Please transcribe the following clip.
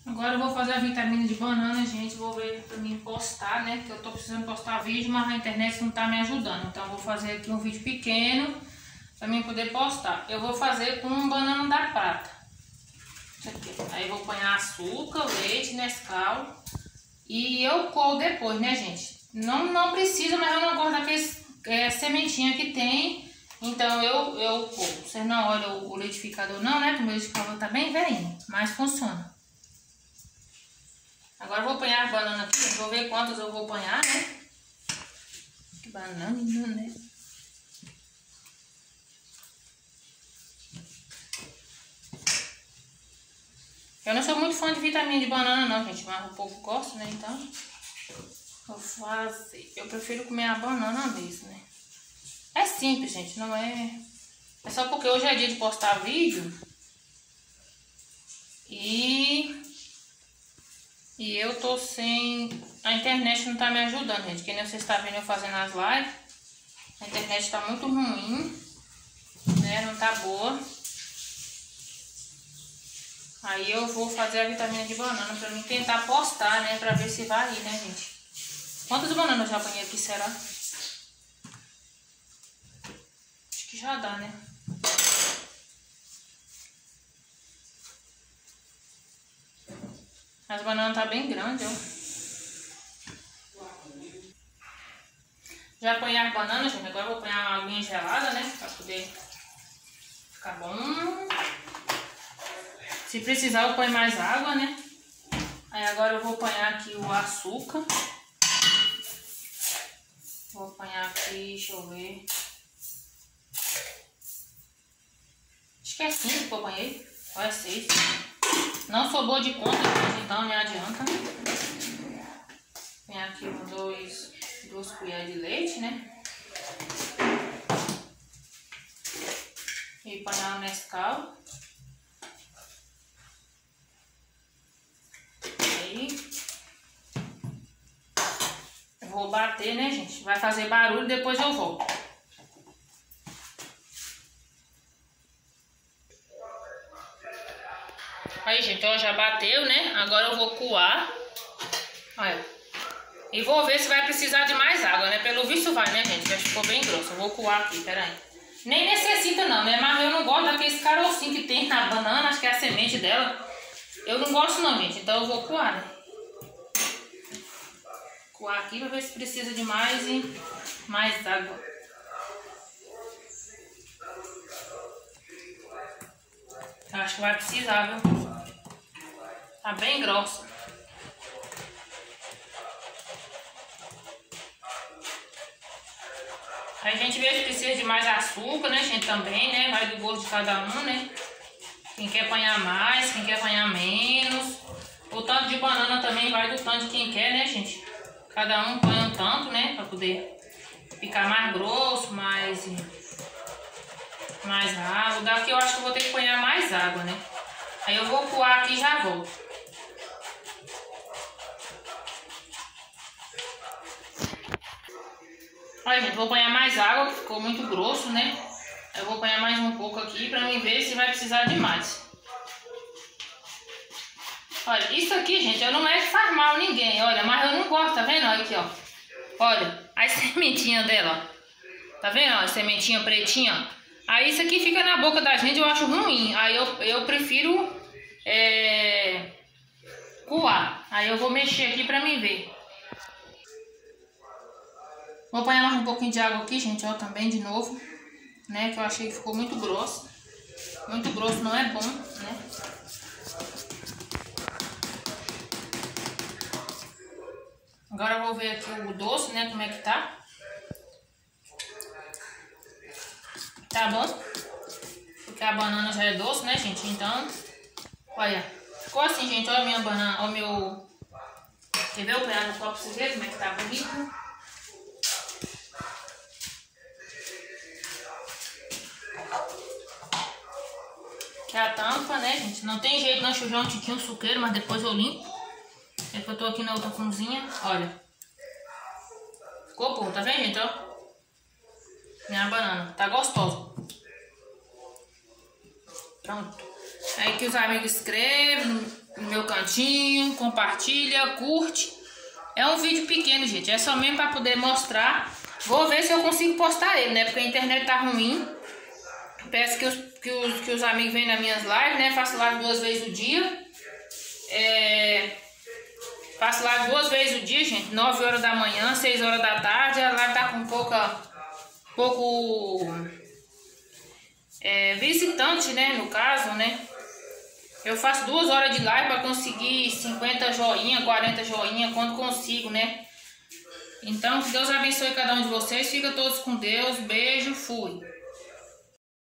Agora eu vou fazer a vitamina de banana, gente. Vou ver pra mim postar, né? Porque eu tô precisando postar vídeo, mas a internet não tá me ajudando. Então eu vou fazer aqui um vídeo pequeno pra mim poder postar. Eu vou fazer com um banana da prata. Isso aqui. Aí eu vou pôr açúcar, leite, Nescau. E eu coo depois, né, gente? Não precisa, mas eu não gosto daqueles sementinha que tem. Então eu coo. Vocês não olham o liquidificador não, né? Porque o liquidificador tá bem velhinho, mas funciona. Agora eu vou apanhar a banana aqui, vou ver quantas eu vou apanhar, né? Que banana, né? Eu não sou muito fã de vitamina de banana não, gente, mas o povo gosta, né? Então, vou fazer. Eu prefiro comer a banana mesmo, né? É simples, gente, não é... É só porque hoje é dia de postar vídeo. E eu tô sem... A internet não tá me ajudando, gente. Que nem vocês estão vendo eu fazendo as lives. A internet tá muito ruim, né? Não tá boa. Aí eu vou fazer a vitamina de banana pra mim tentar postar, né? Pra ver se vai ir, né, gente? Quantas bananas eu já apanhei aqui, será? Acho que já dá, né? As bananas tá bem grandes, ó. Já apanhei as bananas, gente. Agora eu vou apanhar uma aguinha gelada, né? Pra poder ficar bom. Se precisar, eu ponho mais água, né? Aí agora eu vou apanhar aqui o açúcar. Vou apanhar aqui, deixa eu ver. Acho que é 5 que eu apanhei. Ou é 6. Não sou boa de conta, então não adianta. Vem aqui 2 colheres de leite, né? E apanhar o Nescau. Aí. Eu vou bater, né, gente? Vai fazer barulho, depois eu volto. Aí, gente, ó, já bateu, né? Agora eu vou coar. Olha. E vou ver se vai precisar de mais água, né? Pelo visto vai, né, gente? Já ficou bem grosso. Eu vou coar aqui, peraí. Nem necessita não, né? Mas eu não gosto daqueles carocinhos que tem na banana. Acho que é a semente dela. Eu não gosto não, gente. Então eu vou coar, né? Coar aqui pra ver se precisa de mais água. Acho que vai precisar, viu? Tá bem grossa. Aí a gente vê se precisa de mais açúcar, né, gente? Também, né? Vai do gosto de cada um, né? Quem quer apanhar mais, quem quer apanhar menos. O tanto de banana também vai do tanto de quem quer, né, gente? Cada um põe um tanto, né? Pra poder ficar mais grosso, mais água. Daqui eu acho que eu vou ter que apanhar mais água, né? Aí eu vou coar aqui e já volto. Olha, gente, vou apanhar mais água, que ficou muito grosso, né? Eu vou apanhar mais um pouco aqui pra mim ver se vai precisar de mais. Olha, isso aqui, gente, eu não é que faz mal a ninguém, olha, mas eu não gosto, tá vendo? Olha aqui, ó. Olha, a sementinha dela, ó. Tá vendo? Ó, a sementinha pretinha. Aí isso aqui fica na boca da gente, eu acho ruim. Aí eu prefiro coar. Aí eu vou mexer aqui pra mim ver. Vou apanhar mais um pouquinho de água aqui, gente, ó, também de novo, né, que eu achei que ficou muito grosso. Muito grosso não é bom, né. Agora eu vou ver aqui o doce, né, como é que tá. Tá bom? Porque a banana já é doce, né, gente, então, olha, ficou assim, gente, olha a minha banana, olha o meu... Quer ver? Eu vou pegar no copo pra vocês verem como é que tá bonito. Que é a tampa, né, gente? Não tem jeito não sujar um tiquinho suqueiro, mas depois eu limpo. É que eu tô aqui na outra cozinha, olha. Ficou bom, tá vendo, gente, ó? Minha banana, tá gostosa. Pronto. Aí que os amigos escrevem no meu cantinho, compartilha, curte. É um vídeo pequeno, gente. É só mesmo para poder mostrar. Vou ver se eu consigo postar ele, né? Porque a internet tá ruim. Peço que os amigos venham nas minhas lives, né? Faço live 2 vezes o dia. Faço live 2 vezes o dia, gente. 9 horas da manhã, 6 horas da tarde. A live tá com pouco visitante, né? No caso, né? Eu faço 2 horas de live para conseguir 50 joinha, 40 joinha, quando consigo, né? Então, que Deus abençoe cada um de vocês. Fica todos com Deus. Beijo, fui.